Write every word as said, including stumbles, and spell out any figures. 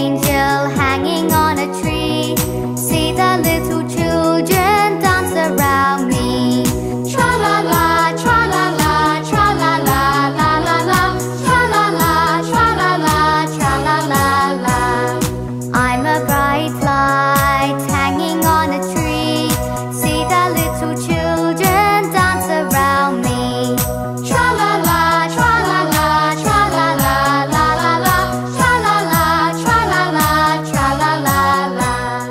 angel hanging on a tree. See the little children dance around me. Tra-la-la, tra-la-la, tra-la-la, la-la-la, tra-la-la, tra-la-la, tra-la-la-la. I'm a bright light hanging on a tree. See the little children dance around me. Tra-la-la, tra-la-la, tra-la-la, la-la-la, tra-la-la, tra-la-la, tra-la-la-la.